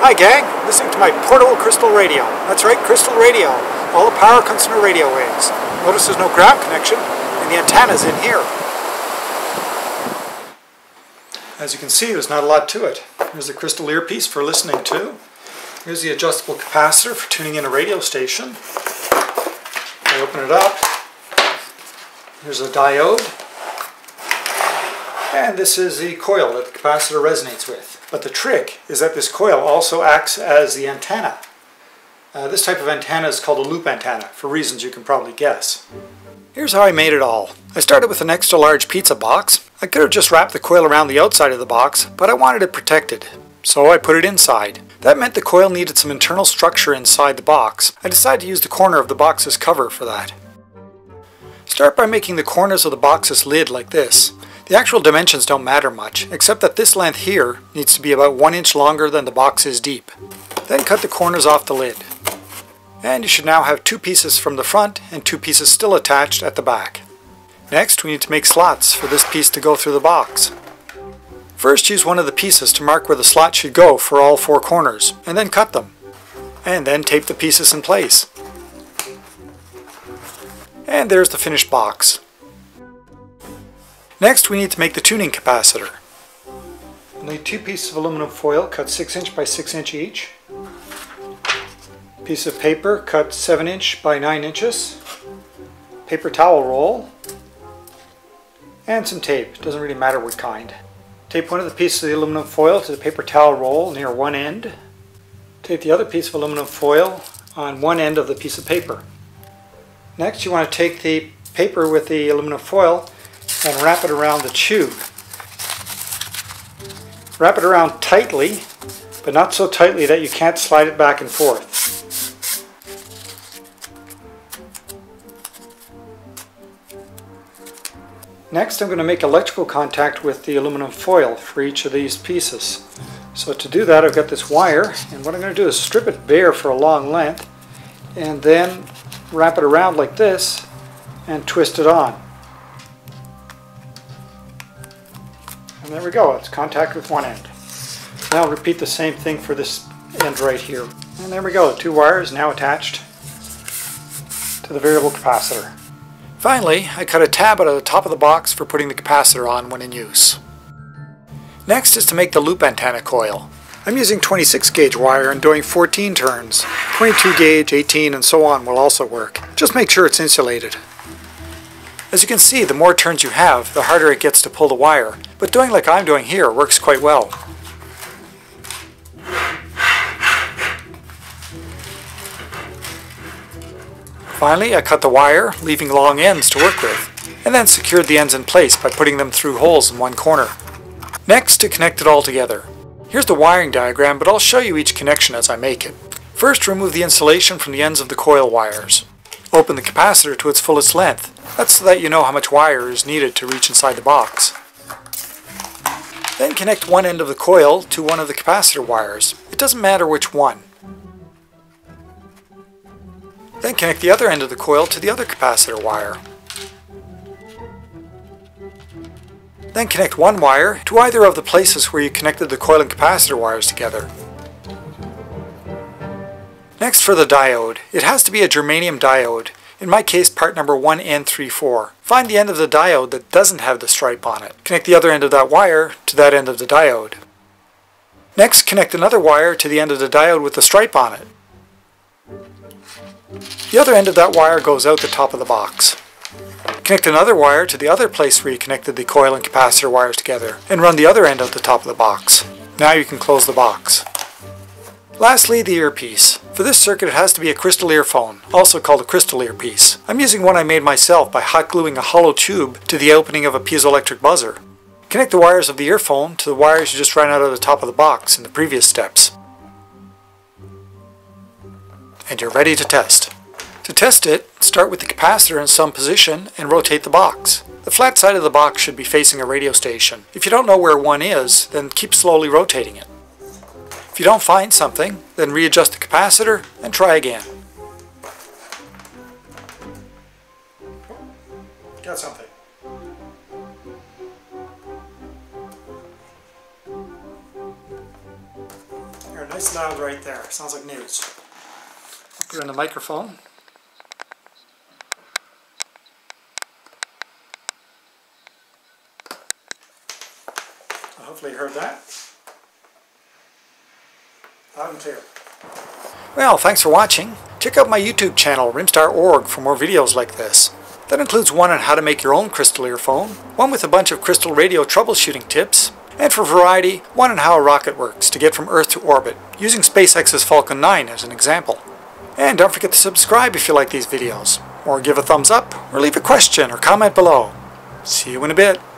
Hi gang, listening to my portable crystal radio. That's right, crystal radio. All the power comes from the radio waves. Notice there's no ground connection and the antenna's in here. As you can see, there's not a lot to it. Here's the crystal earpiece for listening to. Here's the adjustable capacitor for tuning in a radio station. I open it up. Here's a diode. And this is the coil that the capacitor resonates with. But the trick is that this coil also acts as the antenna. This type of antenna is called a loop antenna, for reasons you can probably guess. Here's how I made it all. I started with an extra large pizza box. I could have just wrapped the coil around the outside of the box, but I wanted it protected. So I put it inside. That meant the coil needed some internal structure inside the box. I decided to use the corner of the box's cover for that. Start by making the corners of the box's lid like this. The actual dimensions don't matter much, except that this length here needs to be about 1 inch longer than the box is deep. Then cut the corners off the lid. And you should now have 2 pieces from the front and 2 pieces still attached at the back. Next, we need to make slots for this piece to go through the box. First, use one of the pieces to mark where the slot should go for all 4 corners, and then cut them. And then tape the pieces in place. And there's the finished box. Next, we need to make the tuning capacitor. We'll need 2 pieces of aluminum foil cut 6 inch by 6 inch each. Piece of paper cut 7 inch by 9 inches. Paper towel roll. And some tape. Doesn't really matter what kind. Tape one of the pieces of the aluminum foil to the paper towel roll near one end. Tape the other piece of aluminum foil on one end of the piece of paper. Next, you want to take the paper with the aluminum foil and wrap it around the tube. Wrap it around tightly, but not so tightly that you can't slide it back and forth. Next, I'm going to make electrical contact with the aluminum foil for each of these pieces. So to do that, I've got this wire, and what I'm going to do is strip it bare for a long length, and then wrap it around like this, and twist it on. And there we go, it's contact with one end. Now I'll repeat the same thing for this end right here. And there we go, 2 wires now attached to the variable capacitor. Finally, I cut a tab out of the top of the box for putting the capacitor on when in use. Next is to make the loop antenna coil. I'm using 26 gauge wire and doing 14 turns. 22 gauge, 18 and so on will also work. Just make sure it's insulated. As you can see, the more turns you have, the harder it gets to pull the wire, but doing like I'm doing here works quite well. Finally, I cut the wire, leaving long ends to work with, and then secured the ends in place by putting them through holes in one corner. Next, to connect it all together. Here's the wiring diagram, but I'll show you each connection as I make it. First, remove the insulation from the ends of the coil wires. Open the capacitor to its fullest length. That's so that you know how much wire is needed to reach inside the box. Then connect one end of the coil to one of the capacitor wires. It doesn't matter which one. Then connect the other end of the coil to the other capacitor wire. Then connect one wire to either of the places where you connected the coil and capacitor wires together. Next, for the diode. It has to be a germanium diode. In my case, part number 1N34. Find the end of the diode that doesn't have the stripe on it. Connect the other end of that wire to that end of the diode. Next, connect another wire to the end of the diode with the stripe on it. The other end of that wire goes out the top of the box. Connect another wire to the other place where you connected the coil and capacitor wires together, and run the other end out the top of the box. Now you can close the box. Lastly, the earpiece. For this circuit it has to be a crystal earphone, also called a crystal earpiece. I'm using one I made myself by hot gluing a hollow tube to the opening of a piezoelectric buzzer. Connect the wires of the earphone to the wires you just ran out of the top of the box in the previous steps. And you're ready to test. To test it, start with the capacitor in some position and rotate the box. The flat side of the box should be facing a radio station. If you don't know where one is, then keep slowly rotating it. If you don't find something, then readjust the capacitor and try again. Got something. There, nice Nice loud right there. Sounds like news. Put it in the microphone. Hopefully you heard that. Loud and clear. Well, thanks for watching. Check out my YouTube channel, rimstar.org, for more videos like this. That includes one on how to make your own crystal earphone, one with a bunch of crystal radio troubleshooting tips, and for variety, one on how a rocket works to get from Earth to orbit, using SpaceX's Falcon 9 as an example. And don't forget to subscribe if you like these videos, or give a thumbs up, or leave a question or comment below. See you in a bit.